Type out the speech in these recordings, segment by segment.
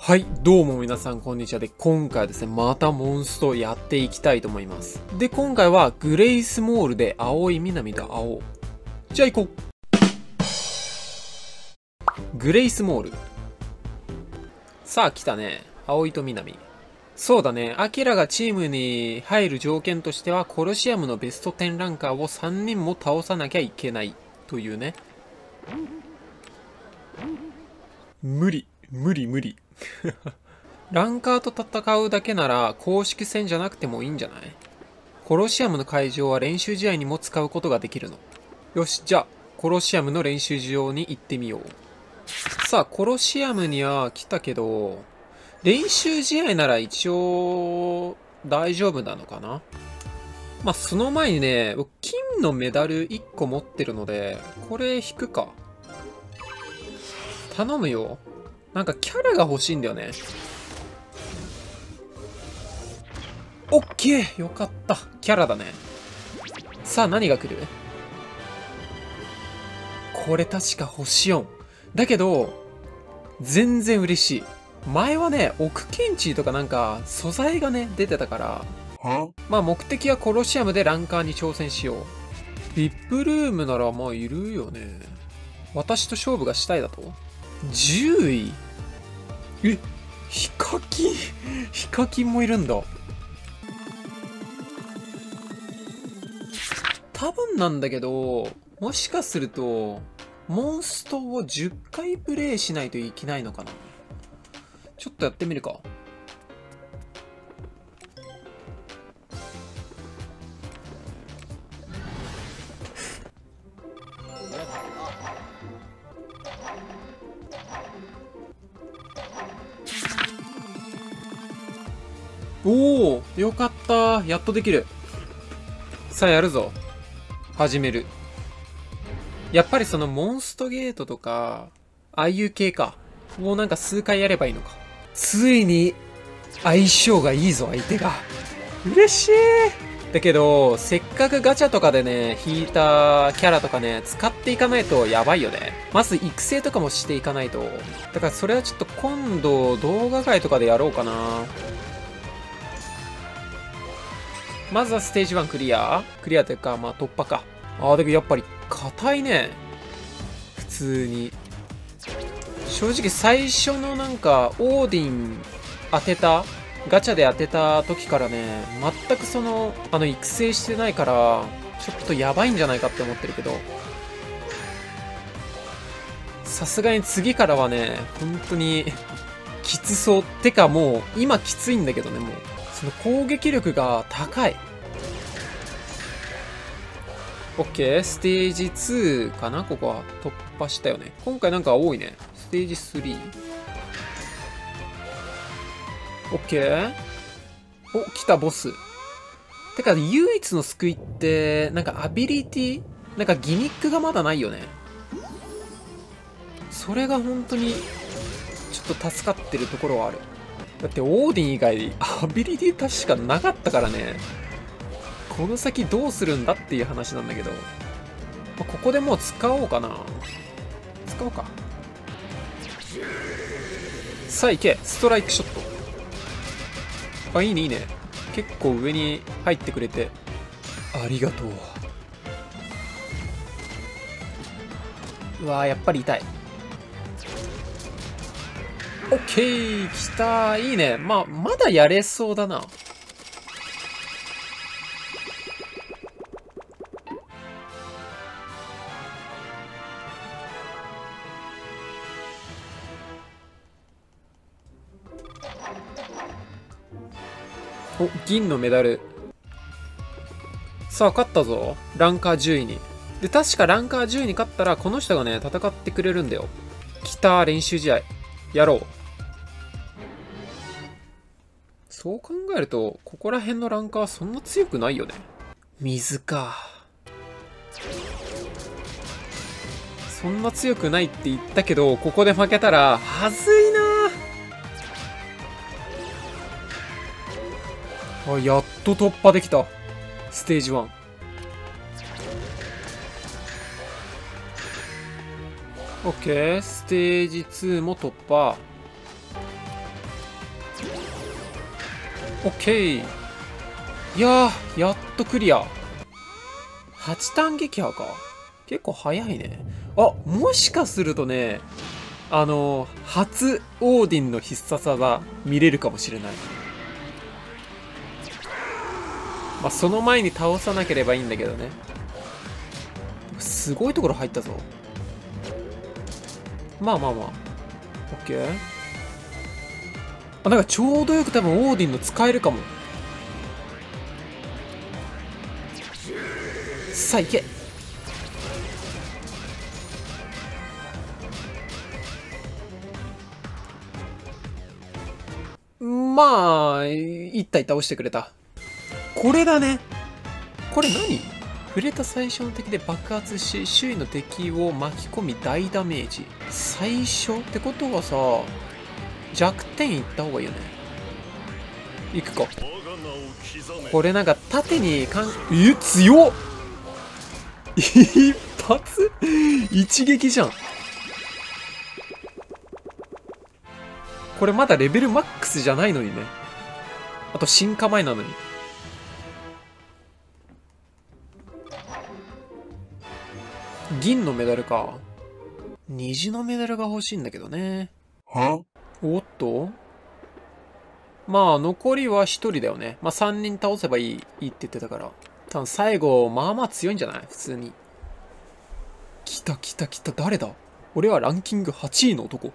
はい、どうも皆さんこんにちは。で、今回はですね、またモンストやっていきたいと思います。で、今回はグレイスモールで青い南で青。じゃあ行こう。グレイスモール。さあ来たね。青いと南。そうだね。アキラがチームに入る条件としては、コロシアムのベスト10ランカーを3人も倒さなきゃいけないというね。無理。ランカーと戦うだけなら公式戦じゃなくてもいいんじゃない？コロシアムの会場は練習試合にも使うことができるの。よし、じゃあ、コロシアムの練習場に行ってみよう。さあ、コロシアムには来たけど、練習試合なら一応、大丈夫なのかな？まあ、その前にね、金のメダル1個持ってるので、これ引くか。頼むよ。なんかキャラが欲しいんだよね。オッケー、よかった。キャラだね。さあ、何が来る？これ確か星4。だけど、全然嬉しい。前はね、奥ケンチーとかなんか、素材がね、出てたから、まあ目的はコロシアムでランカーに挑戦しよう。VIP ルームならまあいるよね。私と勝負がしたいだと？ 10 位？ヒカキンもいるんだ。多分なんだけど、もしかすると、モンストを10回プレイしないといけないのかな。ちょっとやってみるか。おお、よかった。やっとできる。さあやるぞ。始める。やっぱりそのモンストゲートとか、ああいう系か。もうなんか数回やればいいのか。ついに、相性がいいぞ、相手が。嬉しい。だけど、せっかくガチャとかでね、引いたキャラとかね、使っていかないとやばいよね。まず育成とかもしていかないと。だからそれはちょっと今度動画外とかでやろうかな。まずはステージ1クリアというか、まあ突破か。ああ、でもやっぱり硬いね。普通に。正直最初のなんか、オーディン当てたガチャで当てた時からね、全く育成してないから、ちょっとやばいんじゃないかって思ってるけど。さすがに次からはね、本当に、きつそう。てかもう、今きついんだけどね、もう。その攻撃力が高い。OK、ステージ2かな、ここは。突破したよね。今回なんか多いね。ステージ 3。OK。お、来た、ボス。てか、唯一の救いって、なんかアビリティなんかギミックがまだないよね。それが本当に、ちょっと助かってるところはある。だって、オーディン以外、アビリティ確かなかったからね。この先どうするんだっていう話なんだけど。ここでもう使おうかな。使おうか。さあ行け、ストライクショット。あ、いいねいいね。結構上に入ってくれて。ありがとう。うわー、やっぱり痛い。オッケー、来たー。いいね。まだやれそうだな。お、銀のメダル。さあ、勝ったぞ。ランカー10位に。で、確かランカー10位に勝ったら、この人がね、戦ってくれるんだよ。来た、練習試合。やろう。そう考えると、ここら辺のランカーはそんな強くないよね。水か。そんな強くないって言ったけど、ここで負けたら、はずいな。あ、やっと突破できた。ステージ1。オッケー。ステージ2も突破。 オッケー。いやー、やっとクリア。8ターン撃破か。結構早いね。あ、もしかするとね、初オーディンの必殺技見れるかもしれない。まあ、その前に倒さなければいいんだけどね。すごいところ入ったぞ。まあまあまあ。オッケー。あ、なんかちょうどよく多分オーディンの使えるかも。さあ行け。まあ、一体倒してくれた。これだね。これ何？触れた最初の敵で爆発し、周囲の敵を巻き込み大ダメージ。最初ってことはさ、弱点いった方がいいよね。行くか。これなんか縦に強っ一発一撃じゃん。これまだレベルマックスじゃないのにね。あと進化前なのに。銀のメダルか。虹のメダルが欲しいんだけどね。おっと、まあ残りは1人だよね。まあ3人倒せばいいって言ってたから。多分最後まあまあ強いんじゃない？普通に。来た来た来た。誰だ？俺はランキング8位の男。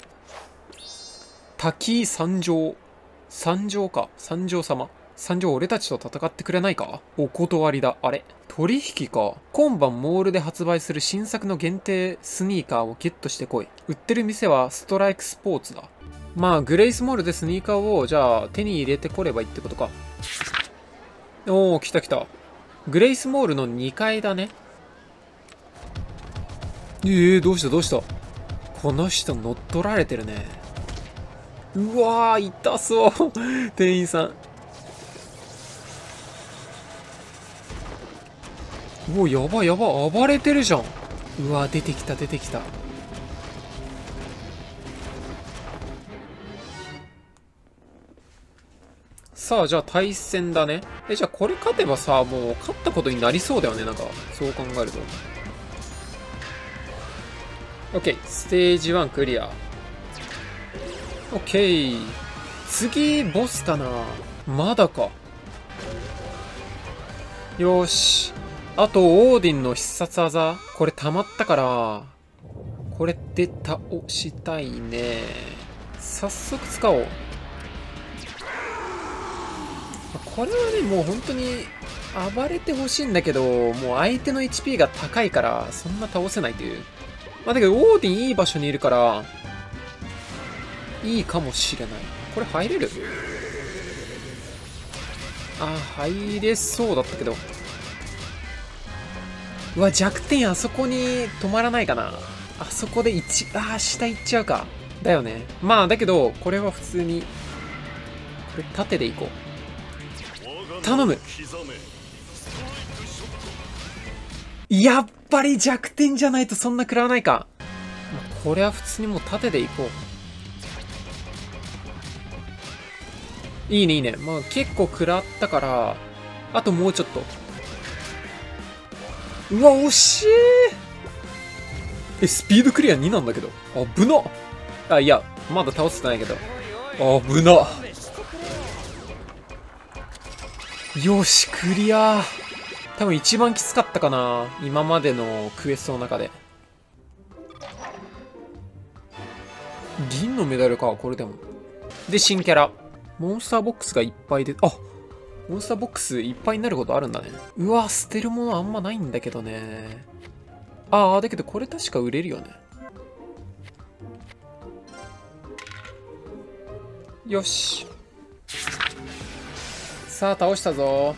滝三条。三条か。三条様。三条、俺たちと戦ってくれないか？お断りだ。あれ？取引か。今晩モールで発売する新作の限定スニーカーをゲットしてこい。売ってる店はストライクスポーツだ。まあ、グレイスモールでスニーカーを、じゃあ、手に入れてこればいいってことか。おー、来た来た。グレイスモールの2階だね。どうしたどうした？この人乗っ取られてるね。うわー、痛そう。店員さん。うわ、やばやば、暴れてるじゃん。うわ、出てきた出てきた。さあ、じゃあ対戦だね。じゃあこれ勝てばさ、もう勝ったことになりそうだよね、なんか。そう考えると。OK、ステージ1クリア。OK。次、ボスかな？まだか。よし。あと、オーディンの必殺技。これ溜まったから、これで倒したいね。早速使おう。これはね、もう本当に暴れてほしいんだけど、もう相手の HP が高いから、そんな倒せないという。まあだけど、オーディンいい場所にいるから、いいかもしれない。これ入れる？あ、入れそうだったけど。うわ、弱点あそこに止まらないかな。あそこで下行っちゃうか。だよね。まあだけど、これは普通に、これ縦でいこう。頼む。やっぱり弱点じゃないとそんな食らわないか。これは普通にもう縦でいこう。いいねいいね。まあ結構食らったから、あともうちょっと。うわ、惜しい。スピードクリア2なんだけど。危な。あ、いや、まだ倒せてないけど。危な。よし、クリア。多分一番きつかったかな。今までのクエストの中で。銀のメダルか、これでも。で、新キャラ。モンスターボックスがいっぱいで、モンスターボックスいっぱいになることあるんだね。うわ、捨てるものあんまないんだけどね。だけどこれ確か売れるよね。よし。さあ、倒したぞ。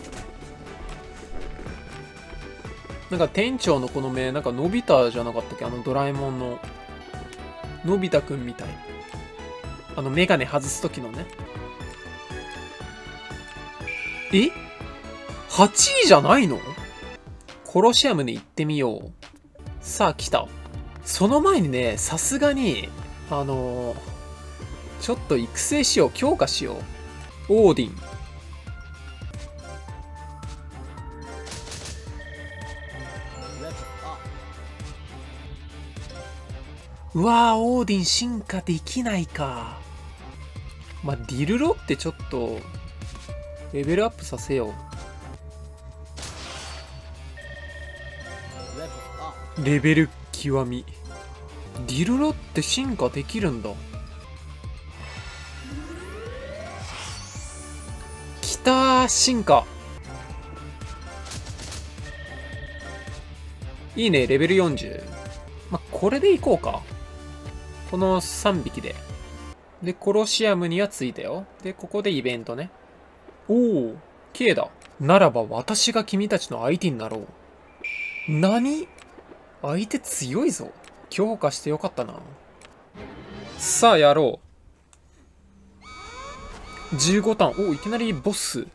なんか店長のこの目、なんかのび太じゃなかったっけ？ドラえもんの。のび太くんみたい。メガネ外す時のね。8位じゃないの？コロシアムに行ってみよう。さあ、来た。その前にね、さすがに、ちょっと育成しよう。強化しよう。オーディン。 うわー、オーディン進化できないか。まあ、ディルロってちょっと、レベルアップさせよう。レベル極み。ディルロって進化できるんだ。きたー、進化。いいね、レベル40。まあ、これでいこうか。この3匹で。で、コロシアムにはついたよ。で、ここでイベントね。おお、K だ。ならば私が君たちの相手になろう。何？相手強いぞ。強化してよかったな。さあ、やろう。15ターン。お、いきなりボス。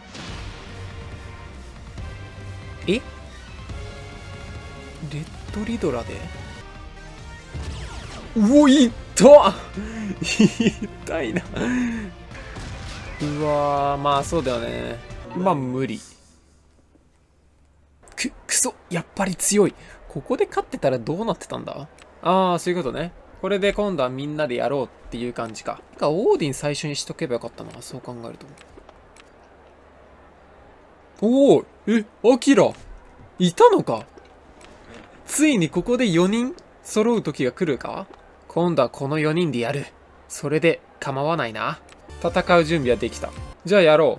え？レッドリドラでうお、いった痛いな。うわー、まあそうだよね。まあ無理。くそ、やっぱり強い。ここで勝ってたらどうなってたんだ？ああ、そういうことね。これで今度はみんなでやろうっていう感じか。オーディン最初にしとけばよかったな。そう考えると。おお、アキラいたのか？ついにここで4人揃う時が来るか？今度はこの4人でやる。それで構わないな。戦う準備はできた。じゃあやろ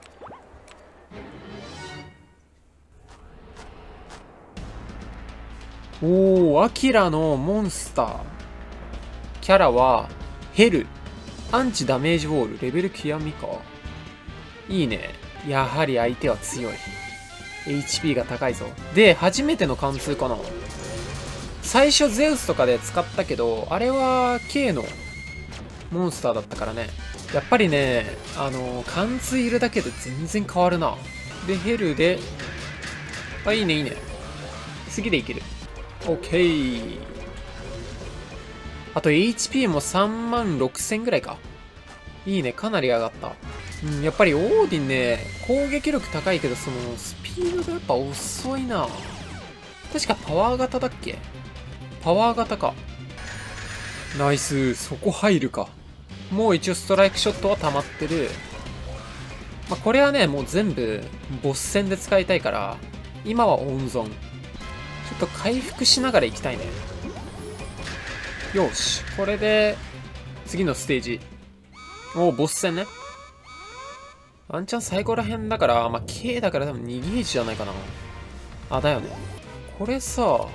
う。おお、アキラのモンスター。キャラは、ヘル。アンチダメージウォール。レベル極みか。いいね。やはり相手は強い。HP が高いぞ。で、初めての貫通かな。最初ゼウスとかで使ったけど、あれは K のモンスターだったからね。やっぱりね、貫通いるだけで全然変わるな。で、ヘルで、あ、いいねいいね。次でいける。OK。あと HP も36000ぐらいか。いいね、かなり上がった。うん、やっぱりオーディンね、攻撃力高いけど、その、スピードがやっぱ遅いな。確かパワー型だっけ？パワー型か。ナイス、そこ入るか。もう一応ストライクショットは溜まってる。まあ、これはね、もう全部、ボス戦で使いたいから、今は温存。ちょっと回復しながら行きたいね。よし、これで、次のステージ。おボス戦ね。ワンチャン最後ら辺だから、まあ、K だから多分2ゲージじゃないかな。あ、だよね。これさ、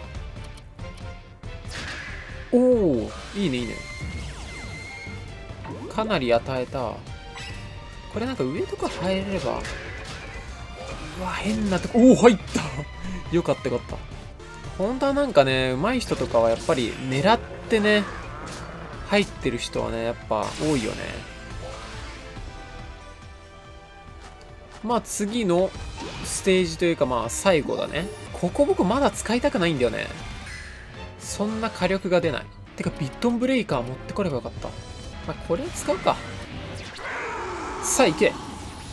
おお、いいねいいね。かなり与えた。これなんか上とか入れれば。うわ、変なとこ。おお、入ったよかったよかった。本当はなんかね、上手い人とかはやっぱり狙ってね、入ってる人はね、やっぱ多いよね。まあ次のステージというかまあ最後だね。ここ僕まだ使いたくないんだよね。そんな火力が出ない。てかビットンブレイカー持ってこればよかった。まあこれ使うか。さあ行け。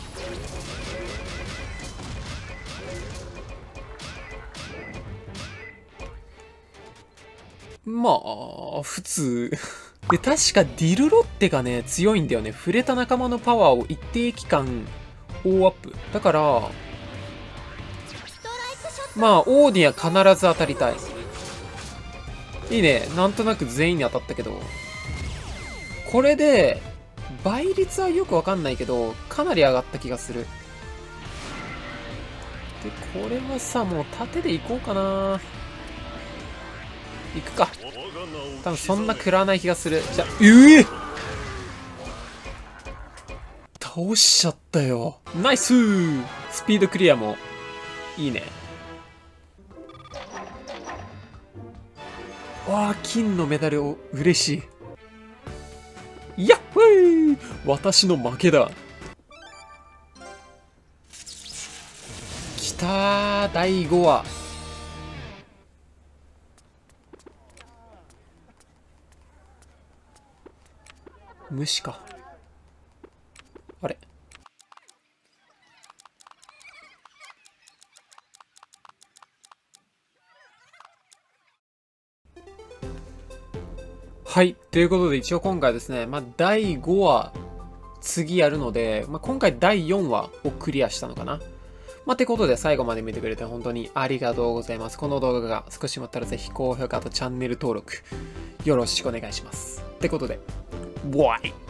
まあ、普通。で、確かディルロッテがね、強いんだよね。触れた仲間のパワーを一定期間、大アップ。だから、まあ、オーディンは必ず当たりたい。いいね。なんとなく全員に当たったけど。これで、倍率はよくわかんないけど、かなり上がった気がする。で、これはさ、もう盾でいこうかな。行くか。多分そんな食らわない気がする。じゃあ、倒しちゃったよ。ナイスー。スピードクリアもいいね。わあ、金のメダルを嬉しい。やっほー、私の負けだ。きたー、第5話。虫か。あれ？ はい。ということで、一応今回ですね、第5話、次やるので、今回第4話をクリアしたのかな。ってことで最後まで見てくれて本当にありがとうございます。この動画が少しもあったらぜひ高評価とチャンネル登録よろしくお願いします。ってことで、ボワイ